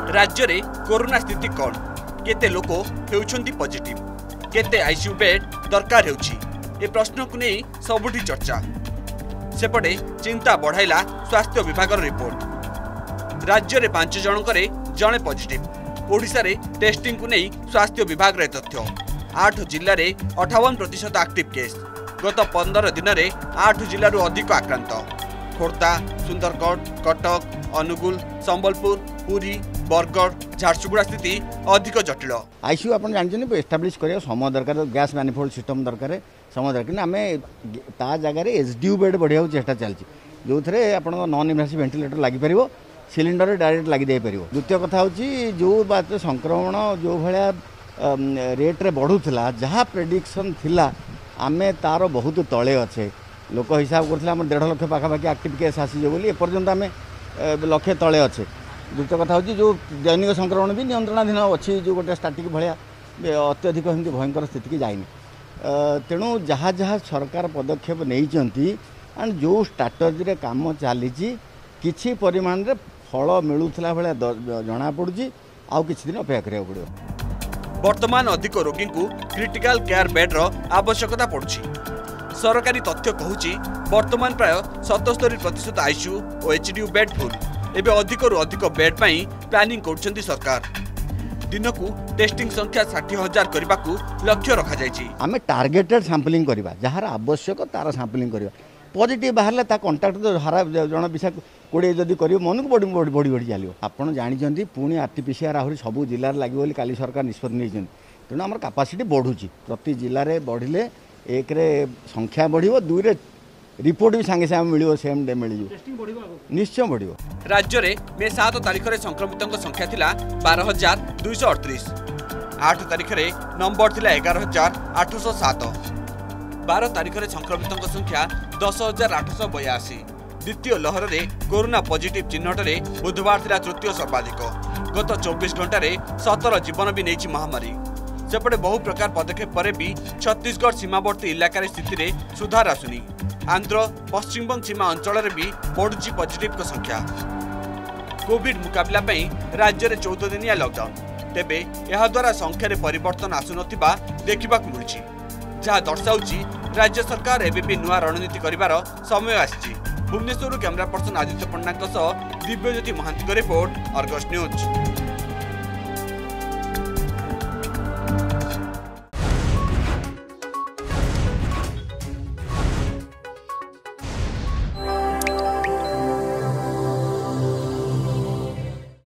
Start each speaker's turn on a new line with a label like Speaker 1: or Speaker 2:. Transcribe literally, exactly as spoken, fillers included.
Speaker 1: राज्य रे कोरोना स्थिति कौन केते लोक हेउछंती पॉजिटिव केते आईसीयू बेड दरकार हेउछि ए प्रश्न को नहीं सबुठी चर्चा सेपटे चिंता बढ़ाइला स्वास्थ्य विभाग रिपोर्ट राज्य रे पांच जन करे जणे पॉजिटिव ओडिशा रे टेस्टिंग को नहीं स्वास्थ्य विभाग रे तथ्य आठ जिल्ला रे अठावन प्रतिशत एक्टिव केस गत पंद्रह दिन में आठ जिलू अधिक आक्रांत खोर्धा सुंदरगढ़ कटक अनुगुल संबलपुर पुरी बरगढ़ झारसुगुड़ा स्थिति अधिक जटिल
Speaker 2: आईसीयू आप जानते एस्टाब्लीश कर समय दरकार गैस मैनिफोल्ड सिस्टम दरकार समय दरकार आम ता जगह एचडीयू बेड बढ़िया चेष्टा चलती जो थे आप नॉन इमर्जेंसी वेंटिलेटर लगिपर सिलिंडर डायरेक्ट लगिदे द्वितीय कथा हूँ जो बात संक्रमण जो भाया रेट्रे बढ़ुला जहाँ प्रेडिक्शन थिला आमे तार बहुत तले अच्छे लोक हिसाब कर डेढ़ लक्ष पाखापाखि एक्टिव केस आसीजे बोली एपर्यंत आम लक्षे तले अच्छे द्वितीय कथा हूँ जो दैनिक संक्रमण भी नियंत्रणाधीन अच्छी जो गोटे स्टार्टिक भाया अत्यधिक एमती भयंकर स्थिति की जाइनि तेणु जहाँ जहाँ सरकार पदक्षेप नहीं एंड जो स्ट्राटेजी काम चली किसी परिमाण रे फल मिलूला भाया जना पड़ी आउ किछि दिन अपेक्षा करिया पड़ो।
Speaker 1: वर्तमान अधिक रोगी को क्रिटिकल केयर बेड रो आवश्यकता पड़ुछि सरकारी तथ्य कहूछि वर्तमान प्राय सतहत्तर प्रतिशत आईसीयू और एचडीयू बेड फुल एबे अधिक रु अधिक बेड पई प्लानिंग करछन्ती सरकार दिन को टेस्टिंग संख्या साठ हजार करबा को लक्ष्य रखा जायछि
Speaker 2: आमे टार्गेटेड सैंपलिंग करबा जहार आवश्यक तार सैंपलिंग करबा पॉजिटिव बाहर ता कांटेक्ट तो हरा जन पिछा कोड़े जदि कर मन को बढ़ी बढ़ी बढ़ी बढ़ी चलो आपड़ जानते पुणी आरटीपीसीआर आहरी सब जिले लगे काली सरकार निष्पत्ति नहीं तेणु आम कैपेसिटी बढ़ुची प्रति जिले में बढ़िले एक रे संख्या बढ़ो दुई रे रिपोर्ट भी सांगे सांगे मिल सेम डे मिल निश्चय बढ़ो।
Speaker 1: राज्य में मे सात तारीख में संक्रमितों संख्या थिला बारह हजार दुईश अड़तीस आठ तारीख में नंबर थिला एगार हजार आठश सात बारह तारीख में संक्रमितों संख्या दस हजार आठश बयासी द्वितीय लहर में कोरोना पॉजिटिव चिन्हट में बुधवार थिला तृतीय सर्वाधिक गत चौबीस घंटे सतर जीवन भी नहीं महामारी सेपटे बहु प्रकार पदक्षेप पर भी छत्तीसगढ़ सीमावर्ती इलाकार स्थिति में सुधार आसुनी आंध्र पश्चिमबंग सीमा अंचल में भी बढ़ुची पॉजिटिव को संख्या कोविड मुकाबला राज्य में चौदह दिनिया लॉकडाउन तेबे यह द्वारा संख्यार परिवर्तन आसुन देखा मिलूँ जहाँ दर्शाऊँ राज्य सरकार एबे भी नुआ रणनीति करिवार समय आसी Bhubaneswar camera person Aditya Panda Dibyajyoti Mohanty report Argus news.